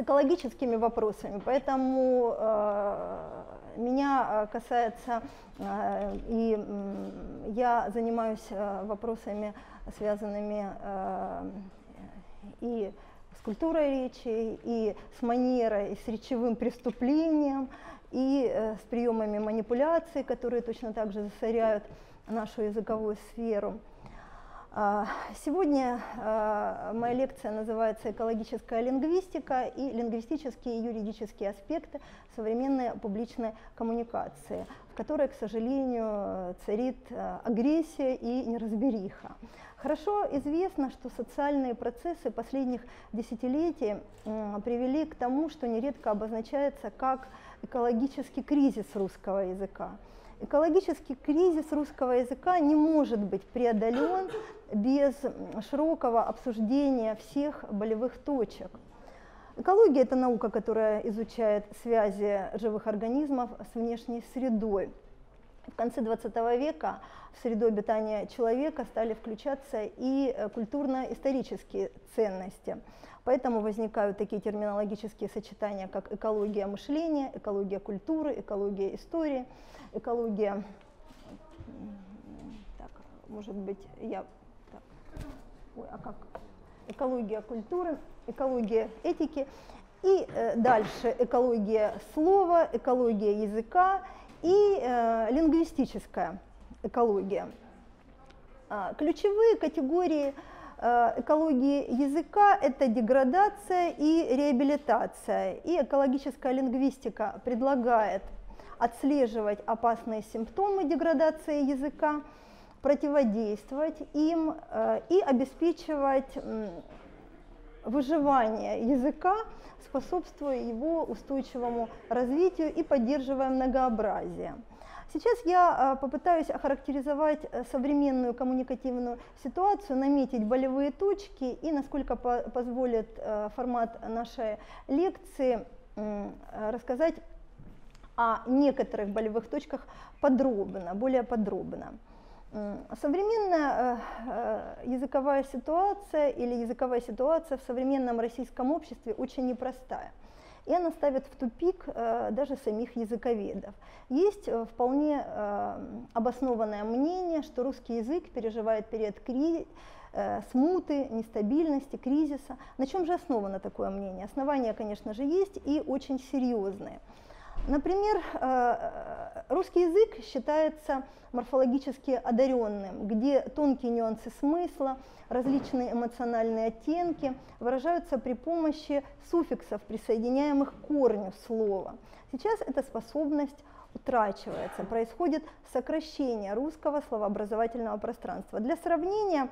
экологическими вопросами, поэтому меня касается, и я занимаюсь вопросами, связанными и с культурой речи, и с манерой, и с речевым преступлением, и с приемами манипуляции, которые точно так же засоряют нашу языковую сферу. Сегодня моя лекция называется «Экологическая лингвистика и лингвистические и юридические аспекты современной публичной коммуникации», в которой, к сожалению, царит агрессия и неразбериха. Хорошо известно, что социальные процессы последних десятилетий привели к тому, что нередко обозначается как экологический кризис русского языка. Экологический кризис русского языка не может быть преодолен без широкого обсуждения всех болевых точек. Экология – это наука, которая изучает связи живых организмов с внешней средой. В конце XX века в среду обитания человека стали включаться и культурно-исторические ценности. Поэтому возникают такие терминологические сочетания, как экология мышления, экология культуры, экология истории, экология, так, может быть, экология культуры, экология этики, и дальше экология слова, экология языка и лингвистическая экология. Ключевые категории экологии языка – это деградация и реабилитация. И экологическая лингвистика предлагает отслеживать опасные симптомы деградации языка, противодействовать им и обеспечивать выживание языка, способствуя его устойчивому развитию и поддерживая многообразие. Сейчас я попытаюсь охарактеризовать современную коммуникативную ситуацию, наметить болевые точки и, насколько позволит формат нашей лекции, рассказать о некоторых болевых точках подробно, более подробно. Современная языковая ситуация или языковая ситуация в современном российском обществе очень непростая. И она ставит в тупик даже самих языковедов. Есть вполне обоснованное мнение, что русский язык переживает период смуты, нестабильности, кризиса. На чем же основано такое мнение? Основания, конечно же, есть и очень серьезные. Например, русский язык считается морфологически одаренным, где тонкие нюансы смысла, различные эмоциональные оттенки выражаются при помощи суффиксов, присоединяемых к корню слова. Сейчас эта способность утрачивается, происходит сокращение русского словообразовательного пространства. Для сравнения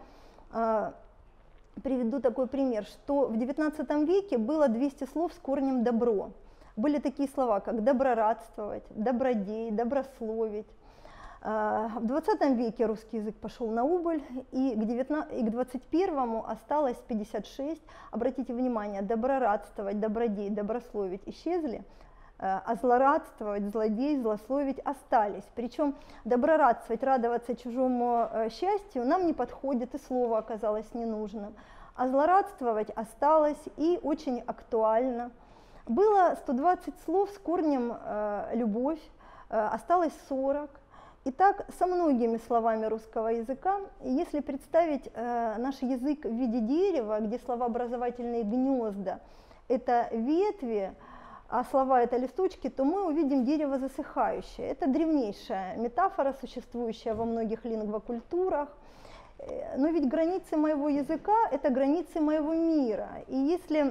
приведу такой пример, что в XIX веке было 200 слов с корнем «добро». Были такие слова, как доброрадствовать, добродей, добрословить. В 20 веке русский язык пошел на убыль, и к 21-му осталось 56. Обратите внимание, доброрадствовать, добродей, добрословить исчезли, а злорадствовать, злодей, злословить остались. Причем доброрадствовать, радоваться чужому счастью нам не подходит, и слово оказалось ненужным. А злорадствовать осталось и очень актуально. Было 120 слов с корнем «любовь», осталось 40. И так со многими словами русского языка. И если представить наш язык в виде дерева, где словообразовательные гнезда – это ветви, а слова – это листочки, то мы увидим дерево засыхающее. Это древнейшая метафора, существующая во многих лингвокультурах. Но ведь границы моего языка – это границы моего мира. И если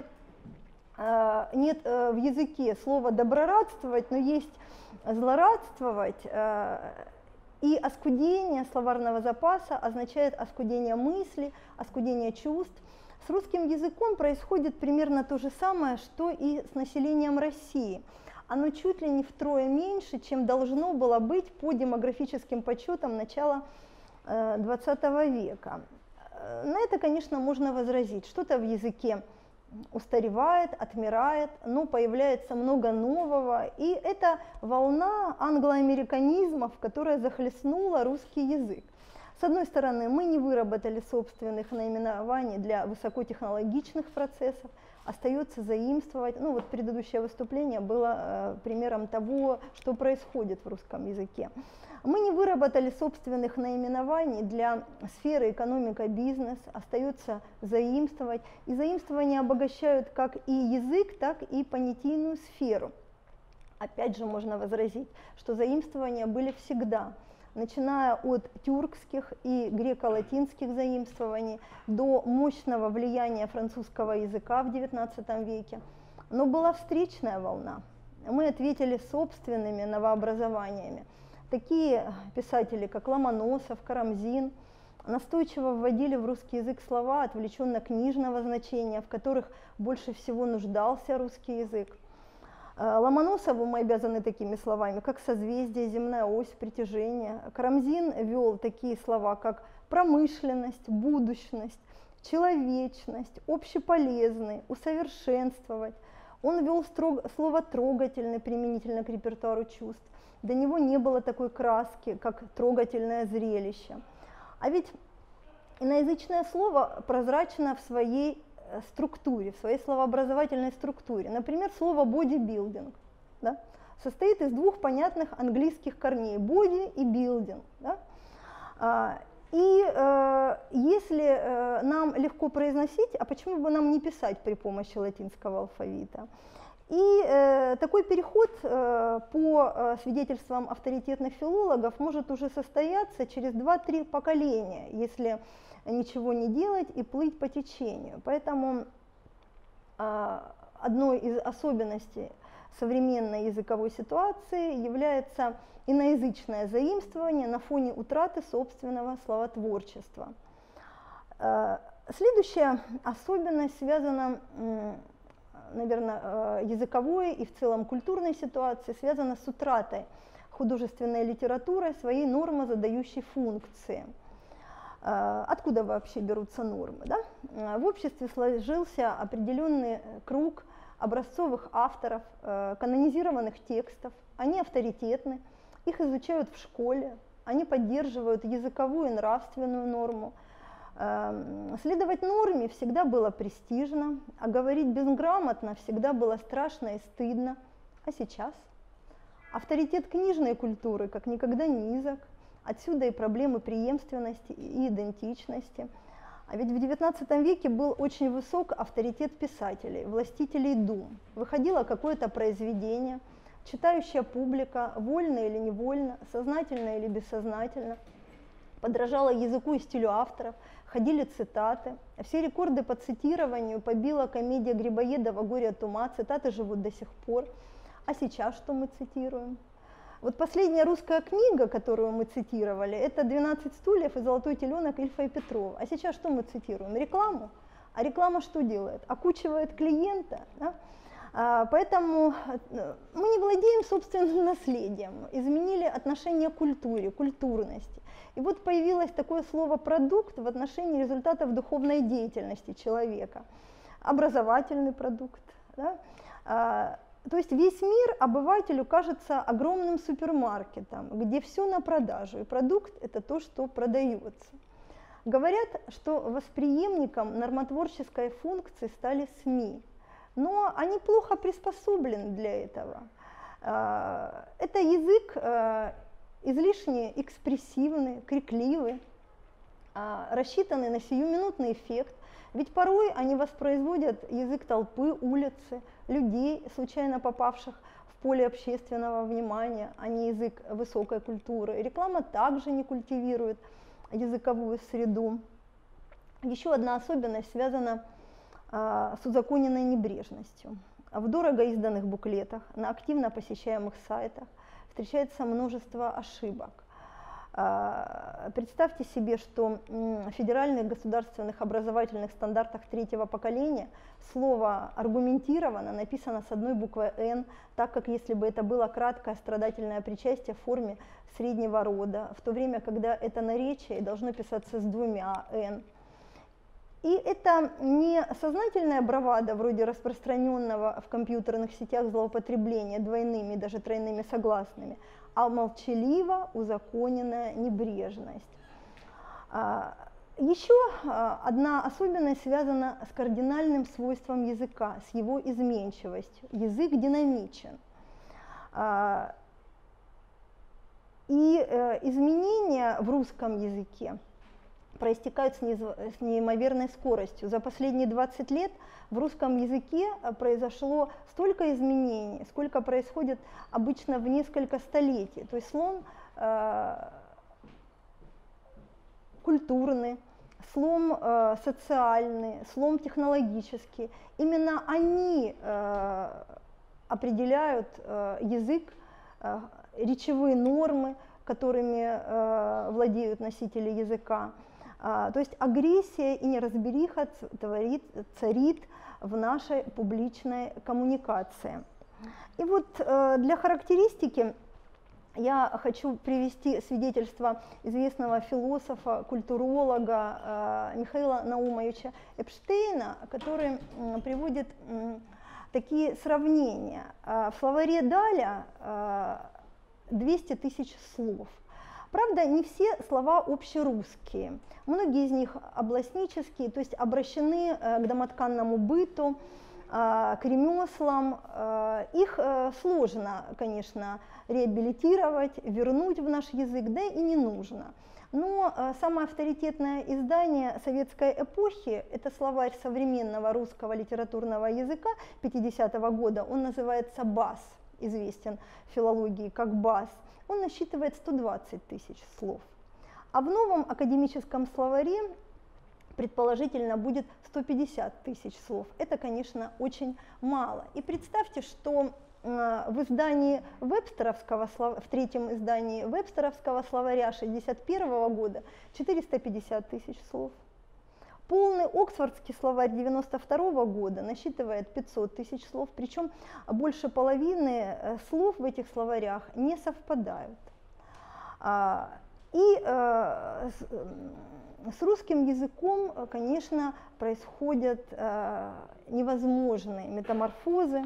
нет в языке слова «доброрадствовать», но есть «злорадствовать», и оскудение словарного запаса означает оскудение мысли, оскудение чувств. С русским языком происходит примерно то же самое, что и с населением России. Оно чуть ли не втрое меньше, чем должно было быть по демографическим подсчетам начала XX века. На это, конечно, можно возразить. Что-то в языке устаревает, отмирает, но появляется много нового, и это волна англоамериканизмов, которая захлестнула русский язык. С одной стороны, мы не выработали собственных наименований для высокотехнологичных процессов, остается заимствовать. Ну вот предыдущее выступление было примером того, что происходит в русском языке. Мы не выработали собственных наименований для сферы экономика-бизнес, остается заимствовать. И заимствования обогащают как и язык, так и понятийную сферу. Опять же можно возразить, что заимствования были всегда, начиная от тюркских и греко-латинских заимствований до мощного влияния французского языка в XIX веке. Но была встречная волна. Мы ответили собственными новообразованиями. Такие писатели, как Ломоносов, Карамзин, настойчиво вводили в русский язык слова отвлеченно-книжного значения, в которых больше всего нуждался русский язык. Ломоносову мы обязаны такими словами, как созвездие, земная ось, притяжение. Карамзин вел такие слова, как промышленность, будущность, человечность, общеполезный, усовершенствовать. Он вел слово трогательный применительно к репертуару чувств. До него не было такой краски, как трогательное зрелище. А ведь иноязычное слово прозрачно в своей структуре, в своей словообразовательной структуре. Например, слово бодибилдинг, да, состоит из двух понятных английских корней – body и building. Да? Если нам легко произносить, а почему бы нам не писать при помощи латинского алфавита? И такой переход, по свидетельствам авторитетных филологов, может уже состояться через 2-3 поколения, если ничего не делать и плыть по течению. Поэтому одной из особенностей современной языковой ситуации является иноязычное заимствование на фоне утраты собственного словотворчества. Следующая особенность связана, наверное, языковой и в целом культурной ситуации, связана с утратой художественной литературы своей нормозадающей функции. Откуда вообще берутся нормы? Да? В обществе сложился определенный круг образцовых авторов, канонизированных текстов. Они авторитетны, их изучают в школе, они поддерживают языковую и нравственную норму. Следовать норме всегда было престижно, а говорить безграмотно всегда было страшно и стыдно. А сейчас? Авторитет книжной культуры как никогда низок. Отсюда и проблемы преемственности и идентичности. А ведь в XIX веке был очень высок авторитет писателей, властителей дум. Выходило какое-то произведение, читающая публика, вольно или невольно, сознательно или бессознательно, подражала языку и стилю авторов, ходили цитаты. Все рекорды по цитированию побила комедия Грибоедова «Горе от ума», цитаты живут до сих пор. А сейчас что мы цитируем? Вот последняя русская книга, которую мы цитировали, это «12 стульев» и «Золотой теленок» Ильфа и Петрова. А сейчас что мы цитируем? Рекламу. А реклама что делает? Окучивает клиента. Да? Поэтому мы не владеем собственным наследием, изменили отношение к культуре, культурности. И вот появилось такое слово «продукт» в отношении результатов духовной деятельности человека. Образовательный продукт. Да? То есть весь мир обывателю кажется огромным супермаркетом, где все на продажу, и продукт – это то, что продается. Говорят, что восприемником нормотворческой функции стали СМИ, но они плохо приспособлены для этого. Это язык излишне экспрессивный, крикливый, рассчитанный на сиюминутный эффект, ведь порой они воспроизводят язык толпы, улицы, людей, случайно попавших в поле общественного внимания, а не язык высокой культуры. Реклама также не культивирует языковую среду. Еще одна особенность связана с узаконенной небрежностью. В дорого изданных буклетах, на активно посещаемых сайтах встречается множество ошибок. Представьте себе, что в федеральных государственных образовательных стандартах третьего поколения слово «аргументированно» написано с одной буквой «Н», так как если бы это было краткое страдательное причастие в форме среднего рода, в то время, когда это наречие должно писаться с двумя «Н». И это не сознательная бравада, вроде распространенного в компьютерных сетях злоупотребления двойными, даже тройными согласными, а молчаливо узаконенная небрежность. Еще одна особенность связана с кардинальным свойством языка, с его изменчивостью. Язык динамичен. И изменения в русском языке проистекают с неимоверной скоростью. За последние 20 лет в русском языке произошло столько изменений, сколько происходит обычно в несколько столетий. То есть слом культурный, слом социальный, слом технологический. Именно они определяют язык, речевые нормы, которыми владеют носители языка. То есть агрессия и неразбериха царит в нашей публичной коммуникации. И вот для характеристики я хочу привести свидетельство известного философа, культуролога Михаила Наумовича Эпштейна, который приводит такие сравнения. В словаре Даля 200 тысяч слов. Правда, не все слова общерусские. Многие из них областнические, то есть обращены к домотканному быту, к ремеслам. Их сложно, конечно, реабилитировать, вернуть в наш язык, да и не нужно. Но самое авторитетное издание советской эпохи – это словарь современного русского литературного языка 50-го года. Он называется «БАС», известен в филологии как «БАС». Он насчитывает 120 тысяч слов. А в новом академическом словаре предположительно будет 150 тысяч слов. Это, конечно, очень мало. И представьте, что в издании Вебстеровского, в третьем издании Вебстеровского словаря 1961 года 450 тысяч слов. Полный Оксфордский словарь 1992 года насчитывает 500 тысяч слов, причем больше половины слов в этих словарях не совпадают. И с русским языком, конечно, происходят невозможные метаморфозы.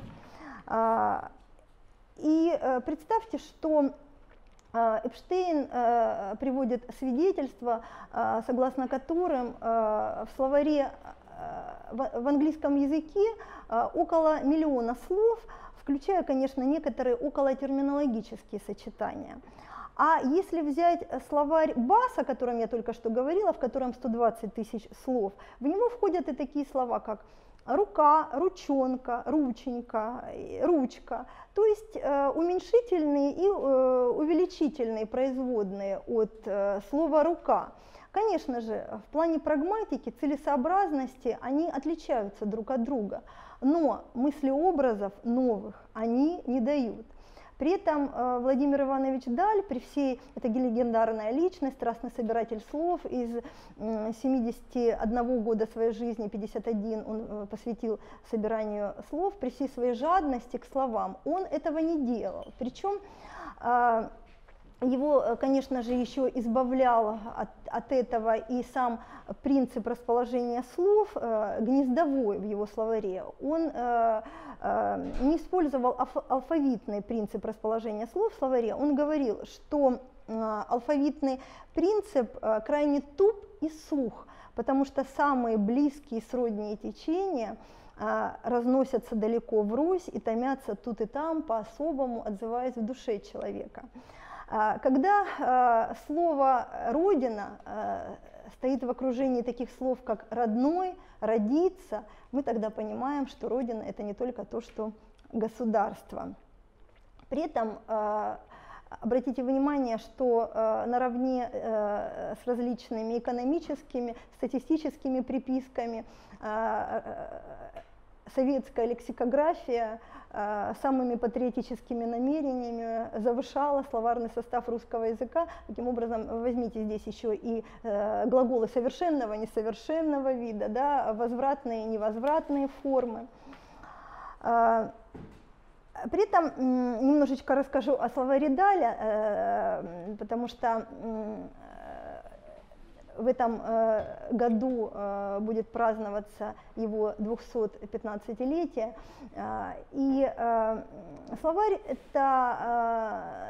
И представьте, что Эпштейн приводит свидетельства, согласно которым в словаре в английском языке около 1 миллиона слов, включая, конечно, некоторые околотерминологические сочетания. А если взять словарь БАС, о котором я только что говорила, в котором 120 тысяч слов, в него входят и такие слова, как рука, ручонка, рученька, ручка, то есть уменьшительные и увеличительные производные от слова рука. Конечно же, в плане прагматики, целесообразности они отличаются друг от друга, но мыслеобразов новых они не дают. При этом Владимир Иванович Даль, при всей, это легендарная личность, страстный собиратель слов, из 71 года своей жизни, 51 он посвятил собиранию слов, при всей своей жадности к словам, он этого не делал. Причем его, конечно же, еще избавлял от этого и сам принцип расположения слов гнездовой в его словаре. Он не использовал алфавитный принцип расположения слов в словаре. Он говорил, что алфавитный принцип крайне туп и сух, потому что самые близкие сродни течения разносятся далеко врозь и томятся тут и там по-особому, отзываясь в душе человека. Когда слово «родина» стоит в окружении таких слов, как «родной», «родиться», мы тогда понимаем, что Родина – это не только то, что государство. При этом обратите внимание, что наравне с различными экономическими, статистическими приписками советская лексикография самыми патриотическими намерениями завышала словарный состав русского языка. Таким образом, возьмите здесь еще и глаголы совершенного, несовершенного вида, да, возвратные, невозвратные формы. При этом немножечко расскажу о словаре Даля, потому что в этом году будет праздноваться его 215-летие. И словарь – это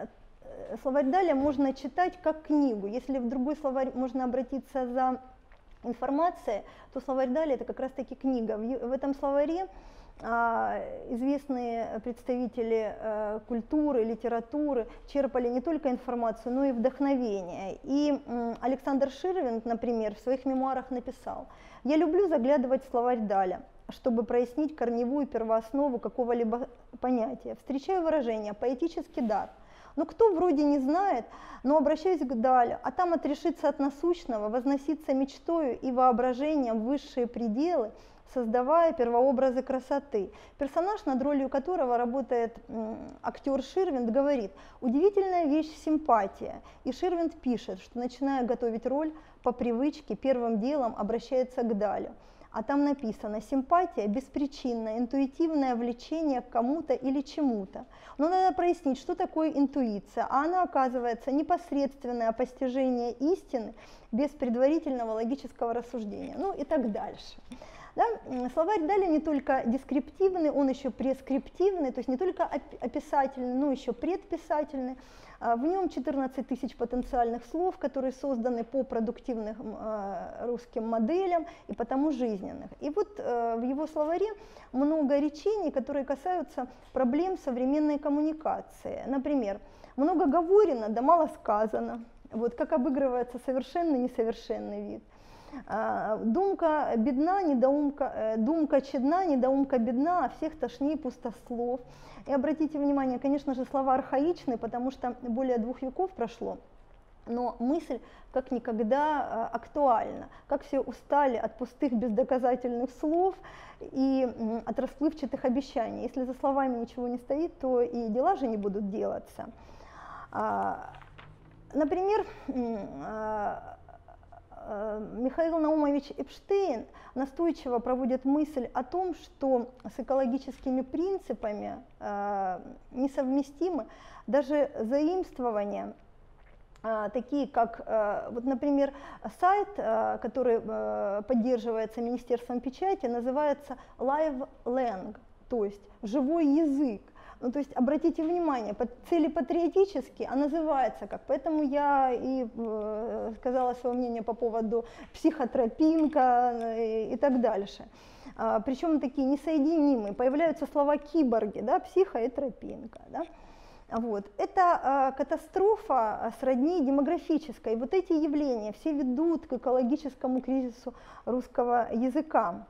словарь Даля можно читать как книгу. Если в другой словарь можно обратиться за информацией, то словарь Даля это как раз-таки книга. В этом словаре известные представители культуры, литературы черпали не только информацию, но и вдохновение. И Александр Ширвинд, например, в своих мемуарах написал: «Я люблю заглядывать в словарь Даля, чтобы прояснить корневую первооснову какого-либо понятия. Встречаю выражение «поэтический дар». Но кто вроде не знает, но обращаюсь к Далю, а там отрешиться от насущного, возноситься мечтою и воображением в высшие пределы, создавая первообразы красоты. Персонаж, над ролью которого работает актер Ширвинд, говорит: удивительная вещь симпатия. И Ширвинд пишет, что, начиная готовить роль, по привычке первым делом обращается к Далю. А там написано: симпатия – беспричинное, интуитивное влечение к кому-то или чему-то. Но надо прояснить, что такое интуиция, а она, оказывается, непосредственное постижение истины без предварительного логического рассуждения, ну и так дальше. Да? Словарь Даля не только дескриптивный, он еще прескриптивный, то есть не только описательный, но еще предписательный. В нем 14 тысяч потенциальных слов, которые созданы по продуктивным русским моделям и потому жизненных. И вот в его словаре много речений, которые касаются проблем современной коммуникации. Например, много говорено, да мало сказано. Вот как обыгрывается совершенный несовершенный вид. Думка бедна, недоумка, думка чедна, недоумка бедна, а всех тошней пустослов. И обратите внимание, конечно же, слова архаичные, потому что более 2 веков прошло, но мысль как никогда актуальна. Как все устали от пустых бездоказательных слов и от расплывчатых обещаний. Если за словами ничего не стоит, то и дела же не будут делаться. Например, Михаил Наумович Эпштейн настойчиво проводит мысль о том, что с экологическими принципами несовместимы даже заимствования, такие как, вот, например, сайт, который поддерживается Министерством печати, называется LiveLang, то есть живой язык. Ну, то есть, обратите внимание, цели патриотические, а называется как. Поэтому я и сказала свое мнение по поводу психотропинка и так дальше. Причем такие несоединимые. Появляются слова киборги, да, психо и тропинка. Да. Вот. Это катастрофа сродни демографической. И вот эти явления все ведут к экологическому кризису русского языка.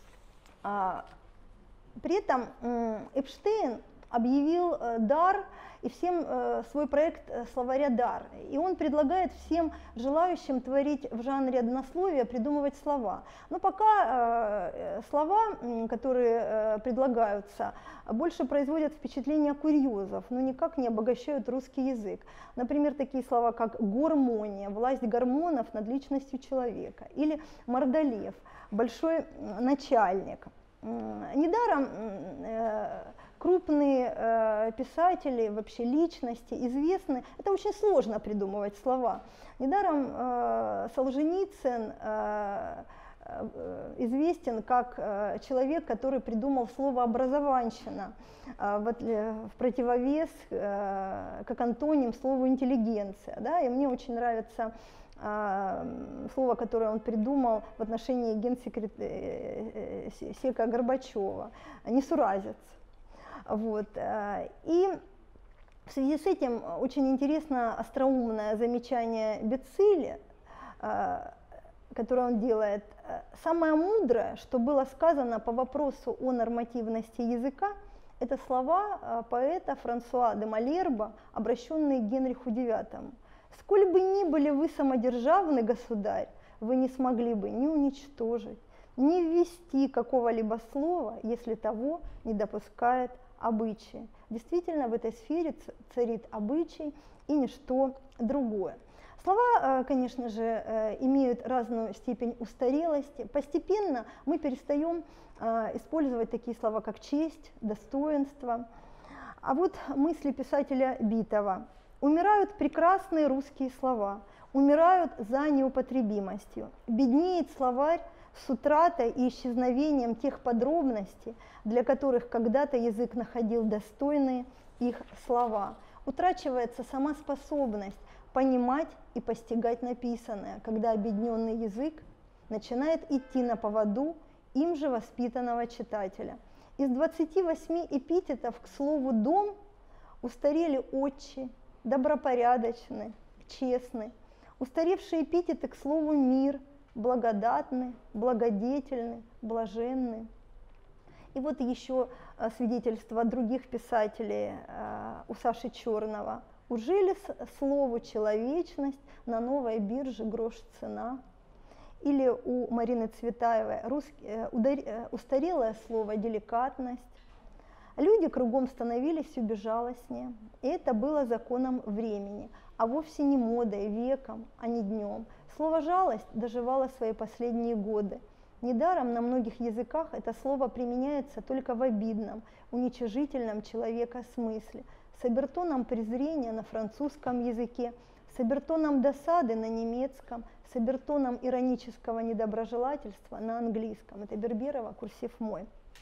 При этом Эпштейн объявил дар и всем свой проект словаря «Дар». И он предлагает всем желающим творить в жанре однословия, придумывать слова. Но пока слова, которые предлагаются, больше производят впечатление курьезов, но никак не обогащают русский язык. Например, такие слова, как гормония, власть гормонов над личностью человека, или мордолев, большой начальник. Недаром крупные писатели, вообще личности известны, это очень сложно придумывать слова. Недаром Солженицын известен как человек, который придумал слово «образованщина» в противовес, как антоним слову «интеллигенция». Да? И мне очень нравится слово, которое он придумал в отношении генсека Горбачева – «несуразец». Вот. И в связи с этим очень интересно остроумное замечание Бецили, которое он делает. Самое мудрое, что было сказано по вопросу о нормативности языка, это слова поэта Франсуа де Малерба, обращенные к Генриху IX. «Сколь бы ни были вы самодержавный государь, вы не смогли бы ни уничтожить, ни ввести какого-либо слова, если того не допускает обычаи». Действительно, в этой сфере царит обычай и ничто другое. Слова, конечно же, имеют разную степень устарелости. Постепенно мы перестаем использовать такие слова, как честь, достоинство. А вот мысли писателя Битова. «Умирают прекрасные русские слова, умирают за неупотребимостью. Беднеет словарь с утратой и исчезновением тех подробностей, для которых когда-то язык находил достойные их слова». Утрачивается сама способность понимать и постигать написанное, когда объединенный язык начинает идти на поводу им же воспитанного читателя. Из 28 эпитетов к слову «дом» устарели «отчи», «добропорядочный», «честный». Устаревшие эпитеты к слову «мир», «благодатный», «благодетельный», «блаженный». И вот еще свидетельство других писателей у Саши Черного. «Ужели слову человечность на новой бирже грош цена?» Или у Марины Цветаевой устарелое слово «деликатность». Люди кругом становились все безжалостнее, и это было законом времени, а вовсе не модой, веком, а не днем. Слово «жалость» доживало свои последние годы. Недаром на многих языках это слово применяется только в обидном, уничижительном человека смысле, с обертоном презрения на французском языке, с обертоном досады на немецком, с обертоном иронического недоброжелательства на английском. Это Берберова, курсив мой.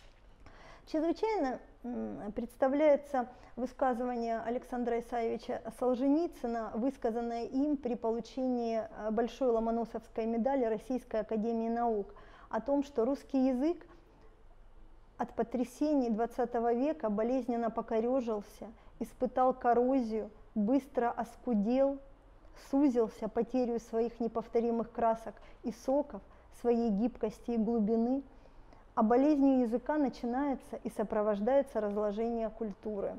Чрезвычайно представляется высказывание Александра Исаевича Солженицына, высказанное им при получении Большой Ломоносовской медали Российской академии наук, о том, что русский язык от потрясений XX века болезненно покорежился, испытал коррозию, быстро оскудел, сузился потерю своих неповторимых красок и соков, своей гибкости и глубины, а болезнью языка начинается и сопровождается разложение культуры.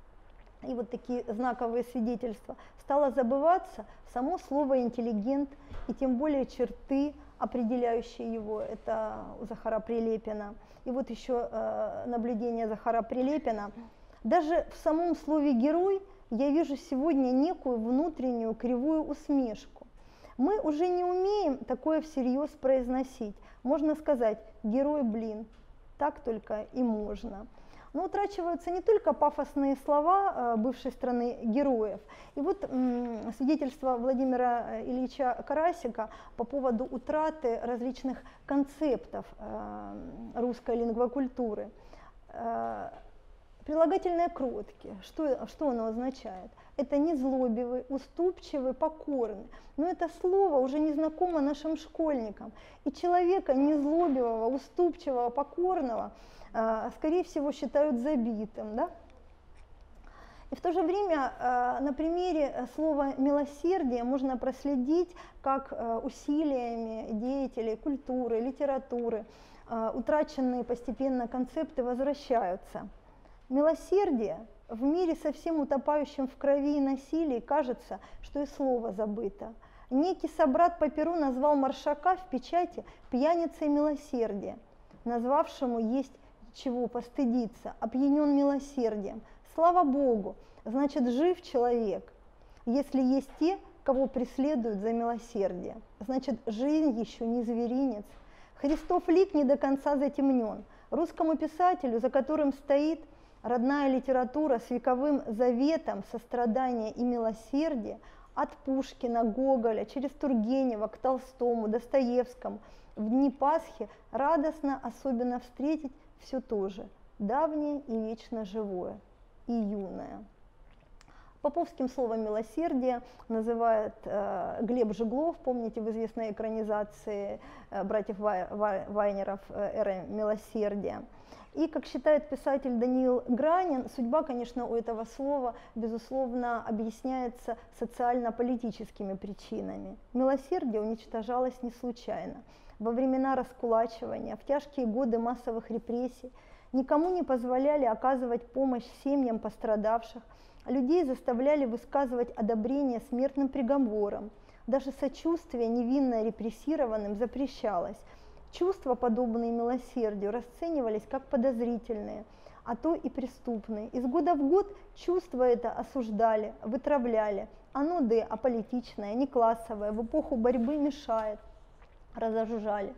И вот такие знаковые свидетельства. Стало забываться само слово «интеллигент» и тем более черты, определяющие его, это у Захара Прилепина. И вот еще наблюдение Захара Прилепина. Даже в самом слове «герой» я вижу сегодня некую внутреннюю кривую усмешку. Мы уже не умеем такое всерьез произносить. Можно сказать «герой, блин», так только и можно. Но утрачиваются не только пафосные слова бывшей страны героев. И вот свидетельство Владимира Ильича Карасика по поводу утраты различных концептов русской лингвокультуры. Прилагательное «кроткий», что оно означает? Это незлобивый, уступчивый, покорный. Но это слово уже не знакомо нашим школьникам. И человека незлобивого, уступчивого, покорного, скорее всего, считают забитым. Да? И в то же время на примере слова «милосердие» можно проследить, как усилиями деятелей культуры, литературы утраченные постепенно концепты возвращаются. Милосердие в мире совсем утопающем в крови и насилии кажется, что и слово забыто. Некий собрат по перу назвал Маршака в печати пьяницей милосердия, назвавшему есть чего постыдиться, опьянен милосердием. Слава Богу, значит, жив человек, если есть те, кого преследуют за милосердие. Значит, жизнь еще не зверинец. Христов лик не до конца затемнен. Русскому писателю, за которым стоит родная литература с вековым заветом сострадания и милосердия, от Пушкина, Гоголя, через Тургенева к Толстому, Достоевскому, в дни Пасхи радостно особенно встретить все то же, давнее и вечно живое, и юное. Поповским словом «милосердие» называет Глеб Жеглов, помните, в известной экранизации братьев Вайнеров «Эра милосердия». И, как считает писатель Даниил Гранин, судьба, конечно, у этого слова, безусловно, объясняется социально-политическими причинами. Милосердие уничтожалось не случайно. Во времена раскулачивания, в тяжкие годы массовых репрессий никому не позволяли оказывать помощь семьям пострадавших, людей заставляли высказывать одобрение смертным приговорам, даже сочувствие невинно репрессированным запрещалось. Чувства, подобные милосердию, расценивались как подозрительные, а то и преступные. Из года в год чувство это осуждали, вытравляли. Оно аполитичное, не классовое, в эпоху борьбы мешает, разоружает.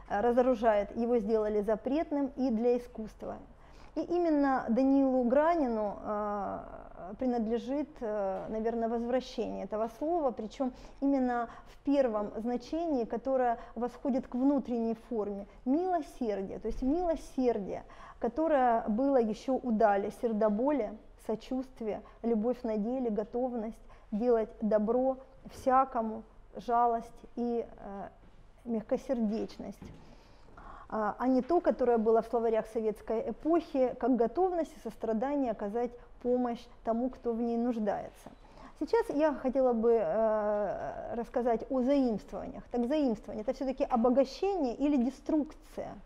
Его сделали запретным и для искусства. И именно Даниилу Гранину принадлежит, наверное, возвращение этого слова, причем именно в первом значении, которое восходит к внутренней форме – милосердие, то есть милосердие, которое было еще у Дали, сердоболие, сочувствие, любовь на деле, готовность делать добро всякому, жалость и мягкосердечность, а не то, которое было в словарях советской эпохи, как готовность и сострадание оказать помощь тому, кто в ней нуждается. Сейчас я хотела бы рассказать о заимствованиях. Так, заимствование – это все-таки обогащение или деструкция?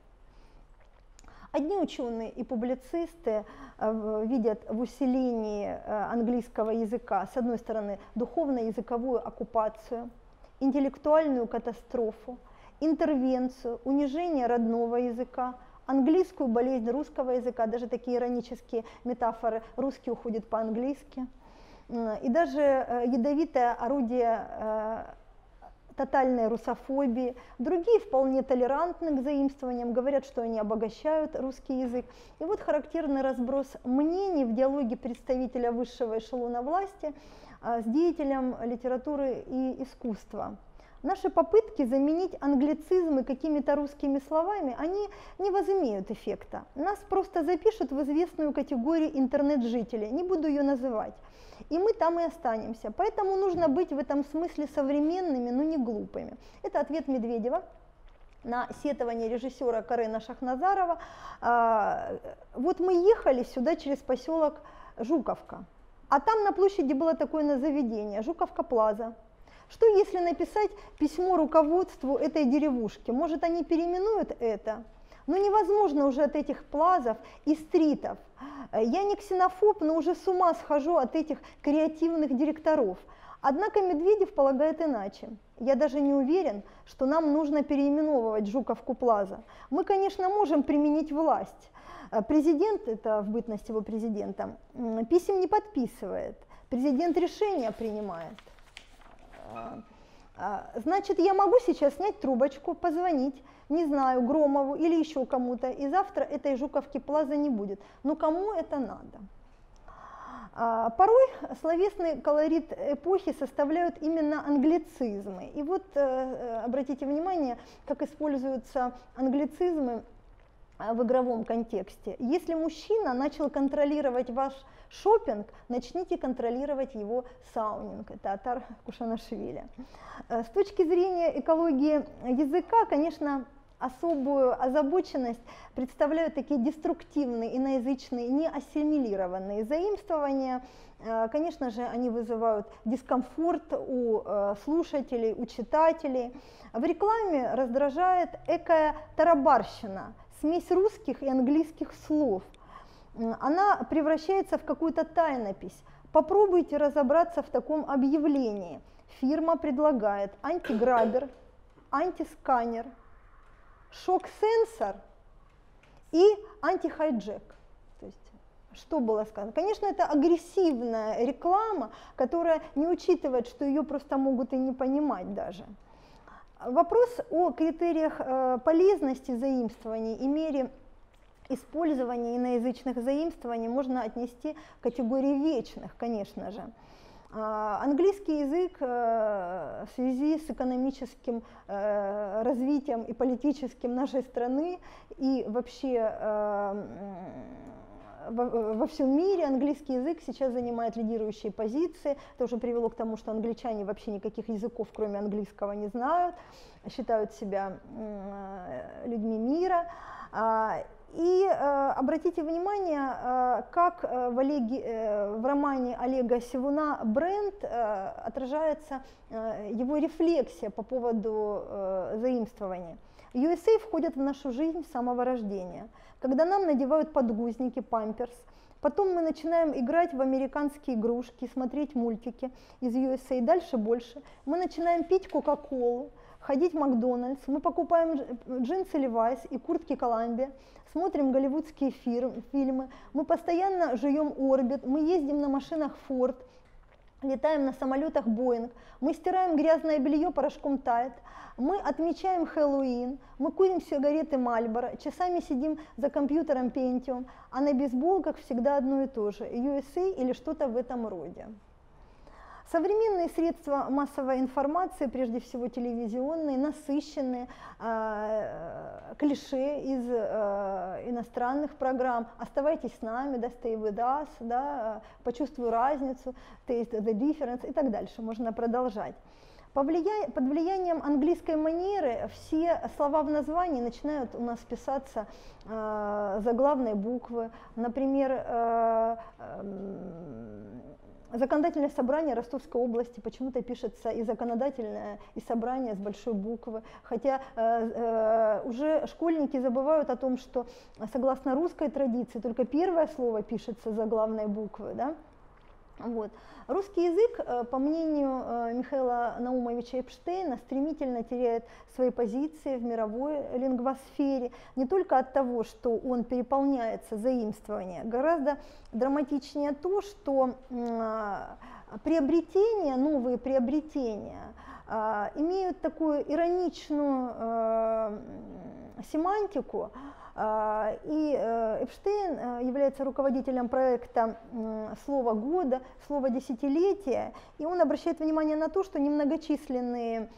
Одни ученые и публицисты видят в усилении английского языка, с одной стороны, духовно-языковую оккупацию, интеллектуальную катастрофу, интервенцию, унижение родного языка, английскую болезнь русского языка, даже такие иронические метафоры «русский уходит по-английски», и даже ядовитое орудие тотальной русофобии. Другие вполне толерантны к заимствованиям, говорят, что они обогащают русский язык. И вот характерный разброс мнений в диалоге представителя высшего эшелона власти с деятелем литературы и искусства. Наши попытки заменить англицизмы какими-то русскими словами, они не возымеют эффекта. Нас просто запишут в известную категорию интернет-жителей, не буду ее называть. И мы там и останемся. Поэтому нужно быть в этом смысле современными, но не глупыми. Это ответ Медведева на сетование режиссера Карена Шахназарова. Вот мы ехали сюда через поселок Жуковка, а там на площади было такое заведение Жуковка Плаза. Что если написать письмо руководству этой деревушки? Может, они переименуют это? Но невозможно уже от этих плазов и стритов. Я не ксенофоб, но уже с ума схожу от этих креативных директоров. Однако Медведев полагает иначе. Я даже не уверен, что нам нужно переименовывать Жуковку Плаза. Мы, конечно, можем применить власть. Президент, это в бытность его президентом, писем не подписывает. Президент решения принимает. Значит, я могу сейчас снять трубочку, позвонить, не знаю, Громову или еще кому-то, и завтра этой Жуковки Плаза не будет. Но кому это надо? Порой словесный колорит эпохи составляют именно англицизмы. И вот обратите внимание, как используются англицизмы в игровом контексте. Если мужчина начал контролировать ваш шопинг, начните контролировать его саунинг. Это Атар Кушанашвили. С точки зрения экологии языка, конечно, особую озабоченность представляют такие деструктивные, иноязычные, неассимилированные заимствования. Конечно же, они вызывают дискомфорт у слушателей, у читателей. В рекламе раздражает экая тарабарщина, смесь русских и английских слов. Она превращается в какую-то тайнопись. Попробуйте разобраться в таком объявлении. Фирма предлагает антиграбер, антисканер, шок-сенсор и антихайджек. То есть, что было сказано? Конечно, это агрессивная реклама, которая не учитывает, что ее просто могут и не понимать даже. Вопрос о критериях полезности заимствований и мере использования иноязычных заимствований можно отнести к категории вечных, конечно же. Английский язык в связи с экономическим развитием и политическим нашей страны и вообще во всем мире английский язык сейчас занимает лидирующие позиции. Это уже привело к тому, что англичане вообще никаких языков, кроме английского, не знают, считают себя людьми мира. И обратите внимание, как в романе Олега Сивуна «Бренд» отражается его рефлексия по поводу заимствования. USA входят в нашу жизнь с самого рождения. Когда нам надевают подгузники, памперс, потом мы начинаем играть в американские игрушки, смотреть мультики из USA, дальше больше. Мы начинаем пить Кока-Колу, ходить в Макдональдс, мы покупаем джинсы Levi's и куртки Columbia, смотрим голливудские фильмы, мы постоянно жуем Орбит, мы ездим на машинах Ford, летаем на самолетах Boeing, мы стираем грязное белье порошком Tide, мы отмечаем Хэллоуин, мы курим сигареты Marlboro, часами сидим за компьютером Pentium, а на бейсболках всегда одно и то же – USA или что-то в этом роде. Современные средства массовой информации, прежде всего телевизионные, насыщенные клише из иностранных программ. Оставайтесь с нами, да, stay with us, да, почувствуй разницу, taste the difference и так дальше. Можно продолжать. Под влиянием английской манеры все слова в названии начинают у нас писаться заглавной буквы. Например, законодательное собрание Ростовской области почему-то пишется и законодательное, и собрание с большой буквы. Хотя уже школьники забывают о том, что согласно русской традиции только первое слово пишется заглавной буквы. Да? Вот. Русский язык, по мнению Михаила Наумовича Эпштейна, стремительно теряет свои позиции в мировой лингвосфере не только от того, что он переполняется заимствованием, гораздо драматичнее то, что приобретения, новые приобретения имеют такую ироничную семантику. И Эпштейн является руководителем проекта «Слово года», «Слово десятилетия», и он обращает внимание на то, что немногочисленные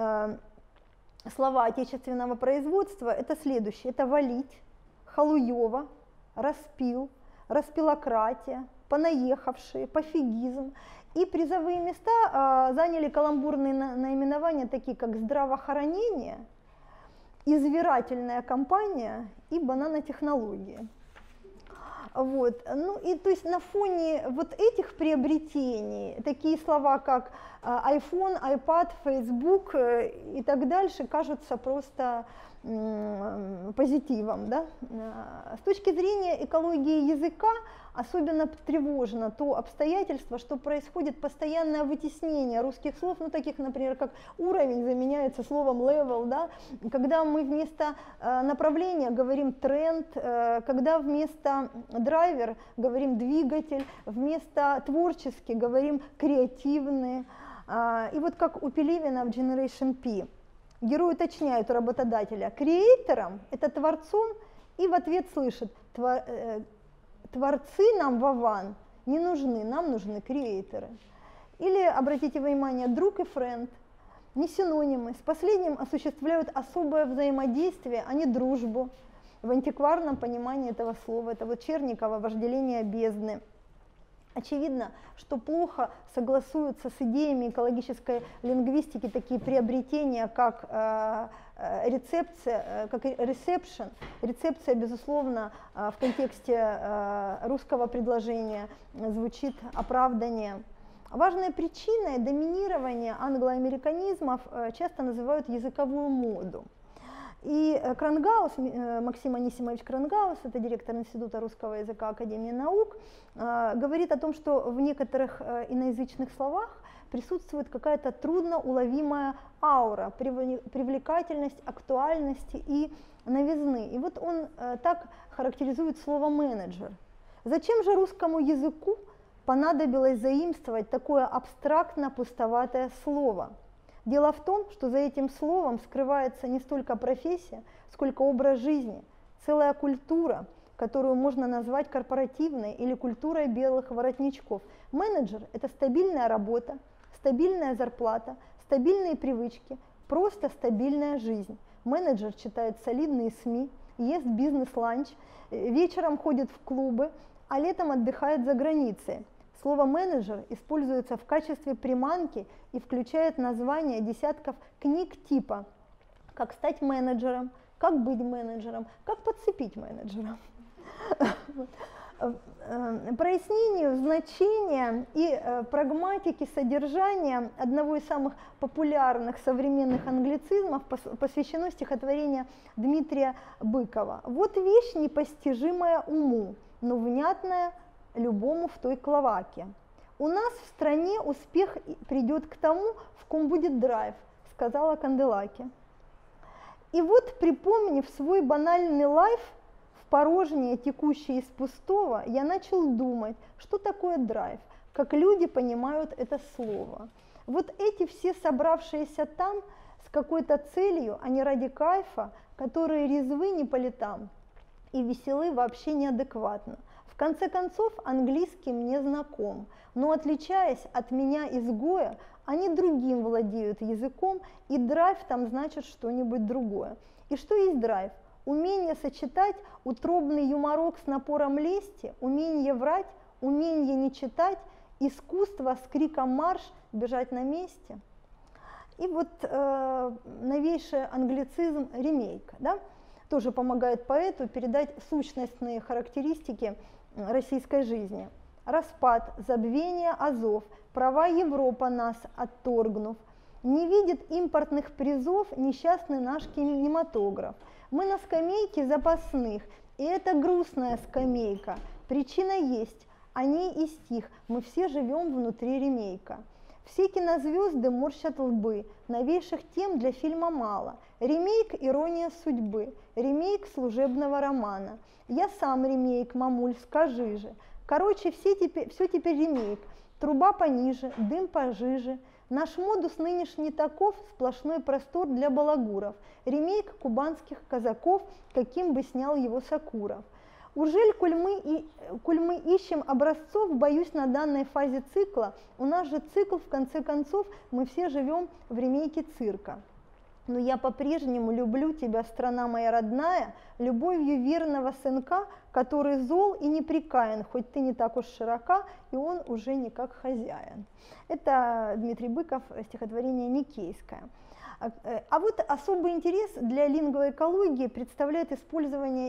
слова отечественного производства – это следующие: это «валить», «халуево», «распил», «распилократия», «понаехавшие», «пофигизм». И призовые места заняли каламбурные наименования, такие как «здравоохранение», «извирательная компания» и «бананотехнологии». Вот. Ну и то есть на фоне вот этих приобретений такие слова, как iPhone, iPad, Facebook и так дальше, кажутся просто позитивом. Да? С точки зрения экологии языка особенно тревожно то обстоятельство, что происходит постоянное вытеснение русских слов, ну таких, например, как уровень заменяется словом level, да? Когда мы вместо направления говорим тренд, когда вместо драйвер говорим двигатель, вместо творческий говорим креативный. И вот как у Пелевина в Generation P. Герой уточняет у работодателя: креатором, это творцом, и в ответ слышит: творцы нам, Вован, не нужны, нам нужны креаторы. Или, обратите внимание, друг и френд, не синонимы, с последним осуществляют особое взаимодействие, а не дружбу. В антикварном понимании этого слова, это вот Черникова «Вожделение бездны». Очевидно, что плохо согласуются с идеями экологической лингвистики такие приобретения, как рецепция, как reception. Рецепция, безусловно, в контексте русского предложения звучит оправдание. Важной причиной доминирования англоамериканизмов часто называют языковую моду. И Крангаус, Максим Анисимович Крангаус, это директор Института русского языка Академии наук, говорит о том, что в некоторых иноязычных словах присутствует какая-то трудноуловимая аура, привлекательность, актуальности и новизны. И вот он так характеризует слово «менеджер». Зачем же русскому языку понадобилось заимствовать такое абстрактно-пустоватое слово? Дело в том, что за этим словом скрывается не столько профессия, сколько образ жизни, целая культура, которую можно назвать корпоративной или культурой белых воротничков. Менеджер – это стабильная работа, стабильная зарплата, стабильные привычки, просто стабильная жизнь. Менеджер читает солидные СМИ, ест бизнес-ланч, вечером ходит в клубы, а летом отдыхает за границей. Слово «менеджер» используется в качестве приманки и включает название десятков книг типа «Как стать менеджером», «Как быть менеджером», «Как подцепить менеджера». Прояснению значения и прагматики содержания одного из самых популярных современных англицизмов посвящено стихотворение Дмитрия Быкова. «Вот вещь непостижимая уму, но внятная любому в той кловаке. У нас в стране успех придет к тому, в ком будет драйв», сказала Канделаки. И вот, припомнив свой банальный лайф, в порожнее, текущее из пустого, я начал думать, что такое драйв, как люди понимают это слово. Вот эти все собравшиеся там с какой-то целью, а не ради кайфа, которые резвы не по летам и веселы вообще неадекватно. В конце концов, английский мне знаком, но, отличаясь от меня изгоя, они другим владеют языком, и драйв там значит что-нибудь другое. И что есть драйв? умение сочетать утробный юморок с напором лести, умение врать, умение не читать, искусство с криком марш бежать на месте. И вот новейший англицизм ремейк, да, тоже помогает поэту передать сущностные характеристики российской жизни. Распад, забвение азов, права Европа нас отторгнув, не видит импортных призов несчастный наш кинематограф. Мы на скамейке запасных, и это грустная скамейка. Причина есть, о ней и стих, мы все живем внутри ремейка. Все кинозвезды морщат лбы, новейших тем для фильма мало. Ремейк «Ирония судьбы», ремейк служебного романа. Я сам ремейк, мамуль, скажи же. Короче, все теперь ремейк. Труба пониже, дым пожиже. Наш модус нынешний таков, сплошной простор для балагуров. Ремейк кубанских казаков, каким бы снял его Сакуров. Ужель, коль мы ищем образцов, боюсь, на данной фазе цикла, у нас же цикл, в конце концов, мы все живем в ремейке цирка. Но я по-прежнему люблю тебя, страна моя родная, любовью верного сынка, который зол и непрекаян, хоть ты не так уж широка, и он уже не как хозяин. Это Дмитрий Быков, стихотворение «Никейское». А вот особый интерес для лингвоэкологии представляет использование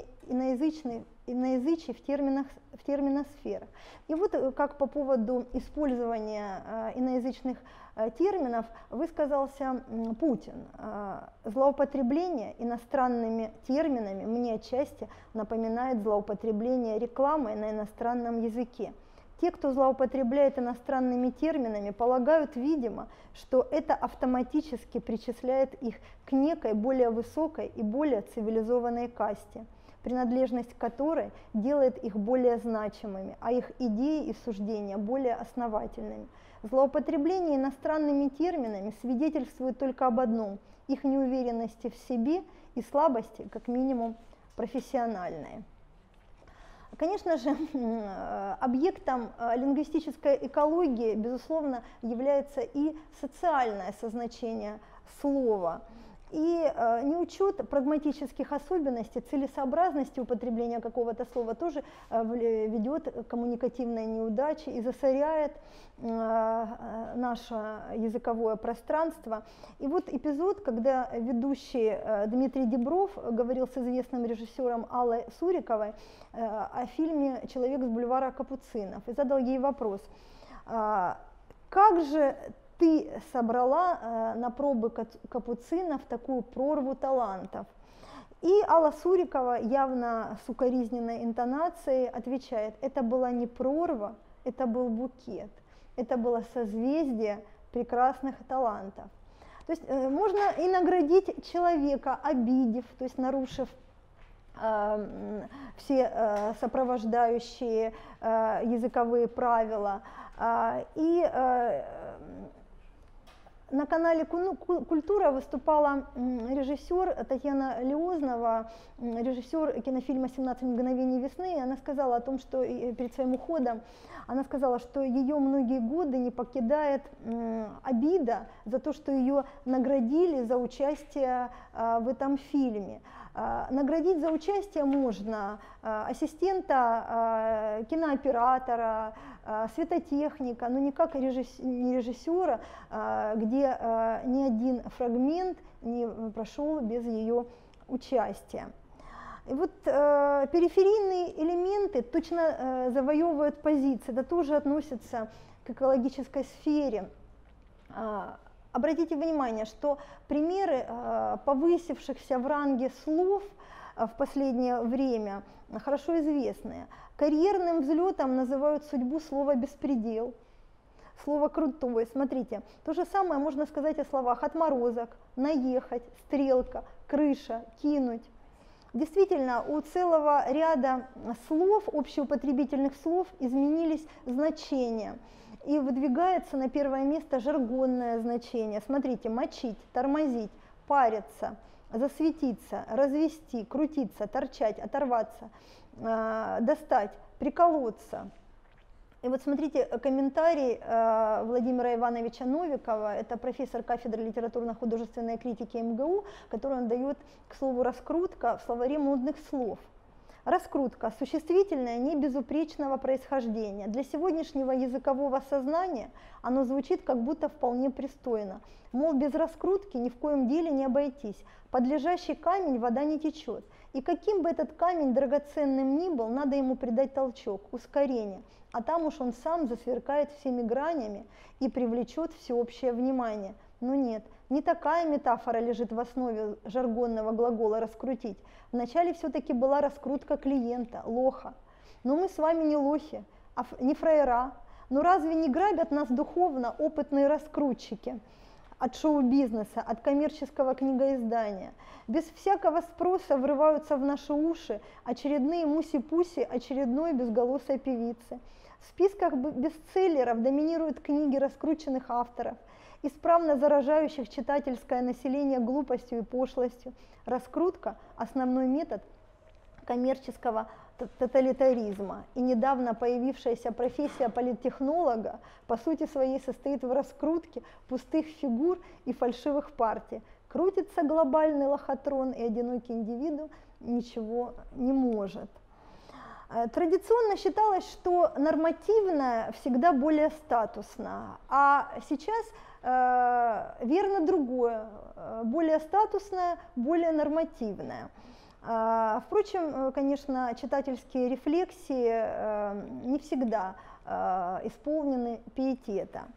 иноязычий в терминосферах. И вот как по поводу использования иноязычных терминов высказался Путин. Злоупотребление иностранными терминами мне отчасти напоминает злоупотребление рекламой на иностранном языке. Те, кто злоупотребляет иностранными терминами, полагают, видимо, что это автоматически причисляет их к некой более высокой и более цивилизованной касте, принадлежность к которой делает их более значимыми, а их идеи и суждения более основательными. Злоупотребление иностранными терминами свидетельствует только об одном – их неуверенности в себе и слабости, как минимум, профессиональной. Конечно же, объектом лингвистической экологии, безусловно, является и социальное созначение слова. И неучет прагматических особенностей, целесообразности употребления какого-то слова тоже ведет к коммуникативной неудаче и засоряет наше языковое пространство. И вот эпизод, когда ведущий Дмитрий Дибров говорил с известным режиссером Аллой Суриковой о фильме «Человек с бульвара Капуцинов» и задал ей вопрос: «Как же ты собрала на пробы капуцинов такую прорву талантов?» И Алла Сурикова, явно с укоризненной интонацией, отвечает: это была не прорва, это был букет, это было созвездие прекрасных талантов. То есть можно и наградить человека, обидев, то есть нарушив все сопровождающие языковые правила. И на канале «Культура» выступала режиссер Татьяна Леознова, режиссер кинофильма «17 мгновений весны», и она сказала о том, что перед своим уходом, она сказала, что ее многие годы не покидает обида за то, что ее наградили за участие в этом фильме. Наградить за участие можно ассистента кинооператора, светотехника, но никак не режиссера, где ни один фрагмент не прошел без ее участия. И вот периферийные элементы точно завоевывают позиции, это тоже относится к экологической сфере. Обратите внимание, что примеры повысившихся в ранге слов в последнее время хорошо известные. Карьерным взлетом называют судьбу слова «беспредел», слово «крутой». Смотрите, то же самое можно сказать о словах «отморозок», «наехать», «стрелка», «крыша», «кинуть». Действительно, у целого ряда слов, общеупотребительных слов, изменились значения. И выдвигается на первое место жаргонное значение. Смотрите: мочить, тормозить, париться, засветиться, развести, крутиться, торчать, оторваться, достать, приколоться. И вот смотрите, комментарий Владимира Ивановича Новикова, это профессор кафедры литературно-художественной критики МГУ, который он дает к слову «раскрутка» в словаре модных слов. Раскрутка – существительное не безупречного происхождения. Для сегодняшнего языкового сознания оно звучит как будто вполне пристойно. Мол, без раскрутки ни в коем деле не обойтись. Под лежащий камень вода не течет. И каким бы этот камень драгоценным ни был, надо ему придать толчок, ускорение. А там уж он сам засверкает всеми гранями и привлечет всеобщее внимание. Но нет, не такая метафора лежит в основе жаргонного глагола «раскрутить». Вначале все-таки была раскрутка клиента, лоха. Но мы с вами не лохи, не фраера. Но разве не грабят нас духовно опытные раскрутчики от шоу-бизнеса, от коммерческого книгоиздания? Без всякого спроса врываются в наши уши очередные муси-пуси очередной безголосой певицы. В списках бестселлеров доминируют книги раскрученных авторов, исправно заражающих читательское население глупостью и пошлостью. Раскрутка – основной метод коммерческого тоталитаризма. И недавно появившаяся профессия политтехнолога по сути своей состоит в раскрутке пустых фигур и фальшивых партий. Крутится глобальный лохотрон, и одинокий индивиду ничего не может. Традиционно считалось, что нормативное всегда более статусно, а сейчас верно другое, более статусное, более нормативное. Впрочем, конечно, читательские рефлексии не всегда исполнены пиетета.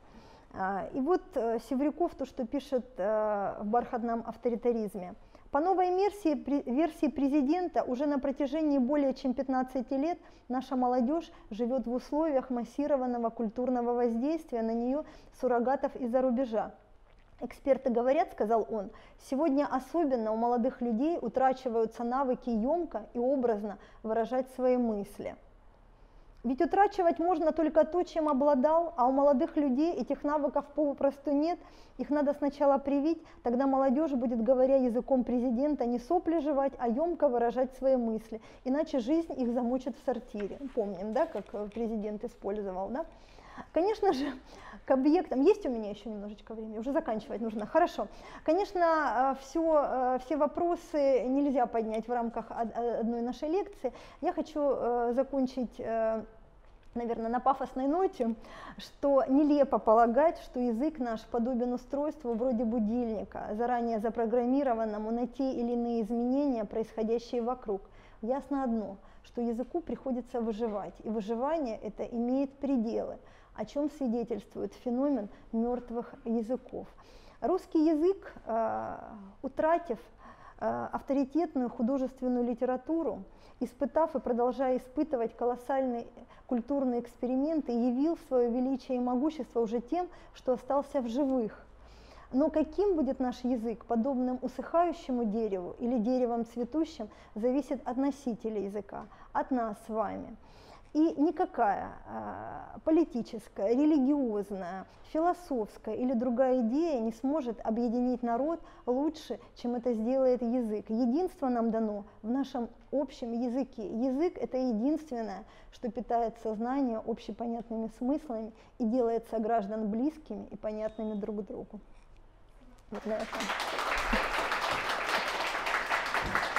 И вот Севрюков то, что пишет в «Бархатном авторитаризме». По новой версии президента уже на протяжении более чем 15 лет наша молодежь живет в условиях массированного культурного воздействия на нее суррогатов из-за рубежа. Эксперты говорят, сказал он, сегодня особенно у молодых людей утрачиваются навыки емко и образно выражать свои мысли. Ведь утрачивать можно только то, чем обладал, а у молодых людей этих навыков попросту нет, их надо сначала привить, тогда молодежь будет, говоря языком президента, не сопли жевать, а емко выражать свои мысли, иначе жизнь их замучит в сортире. Помним, да, как президент использовал, да? Конечно же, к объектам, есть у меня еще немножечко времени, уже заканчивать нужно, хорошо. Конечно, все вопросы нельзя поднять в рамках одной нашей лекции. Я хочу закончить, наверное, на пафосной ноте, что нелепо полагать, что язык наш подобен устройству вроде будильника, заранее запрограммированному на те или иные изменения, происходящие вокруг. Ясно одно, что языку приходится выживать, и выживание это имеет пределы, о чем свидетельствует феномен мертвых языков. Русский язык, утратив авторитетную художественную литературу, испытав и продолжая испытывать колоссальные культурные эксперименты, явил свое величие и могущество уже тем, что остался в живых. Но каким будет наш язык, подобным усыхающему дереву или деревом цветущим, зависит от носителя языка, от нас с вами. И никакая политическая, религиозная, философская или другая идея не сможет объединить народ лучше, чем это сделает язык. Единство нам дано в нашем общем языке. Язык – это единственное, что питает сознание общепонятными смыслами и делает сограждан близкими и понятными друг другу. Вот на этом.